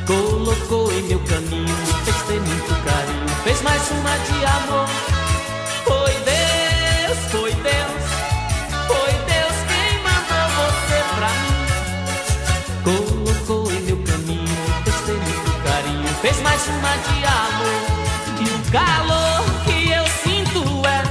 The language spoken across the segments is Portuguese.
colocou em meu caminho, fez ter muito carinho, fez mais uma de amor. Foi Deus, foi Deus, foi Deus quem mandou você pra mim. Colocou em meu caminho, fez ter muito carinho, fez mais uma de amor. E o calor que eu sinto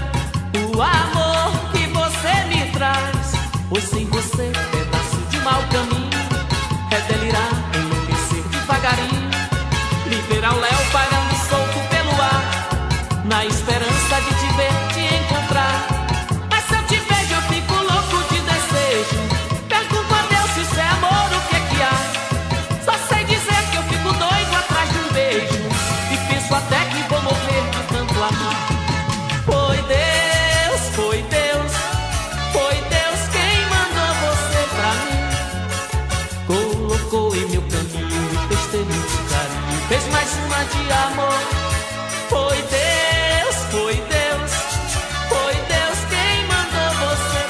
é o amor que você me traz. Pois sem você, pedaço de mau caminho, é delirar, enlouquecer devagarinho, liberar o léu pairando solto pelo ar, na esperança de te ver, te encontrar. Mas se eu te vejo eu fico louco de desejo, pergunto a Deus se isso é amor, o que é que há. Só sei dizer que eu fico doido atrás de um beijo, e penso até que vou morrer de tanto amar. Foi Deus, foi Deus, foi Deus quem mandou você pra mim. Colocou em meu caminho e fez ter muito carinho, fez mais uma de amor. Foi Deus, foi Deus, foi Deus quem mandou você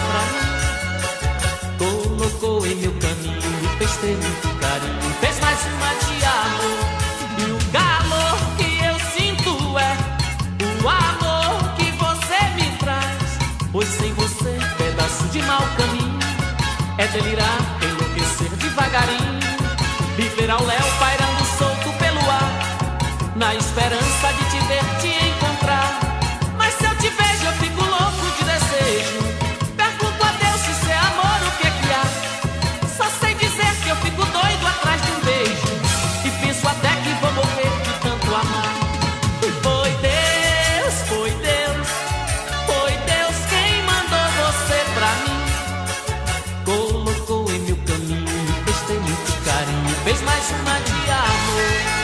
pra mim. Colocou em meu caminho e fez ter muito carinho, fez mais uma de amor. E o calor que eu sinto é o amor que você me traz. Pois sem você, pedaço de mau caminho, é delirar, enlouquecer devagarinho, liberar o léu pairando solto pelo ar, na esperança de te ver, te encontrar. Mas se eu te vejo eu fico louco de desejo, pergunto a Deus se isso é amor, o que é que há. Só sei dizer que eu fico doido atrás de um beijo, e penso até que vou morrer de tanto amar. Foi Deus, foi Deus, foi Deus quem mandou você pra mim. Colocou em meu caminho, fez ter muito carinho, fez mais uma de amor.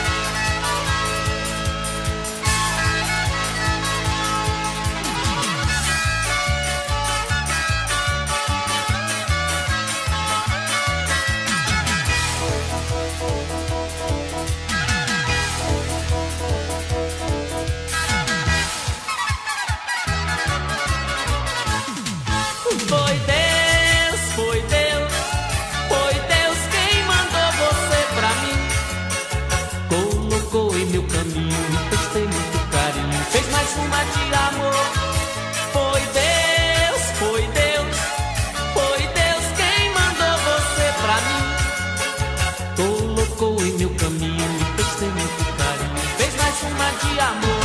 Foi Deus, foi Deus, foi Deus quem mandou você pra mim. Colocou em meu caminho, fez ter muito carinho, fez mais uma de amor. Foi Deus, foi Deus, foi Deus quem mandou você pra mim. Colocou em meu caminho, fez ter muito carinho, fez mais uma de amor.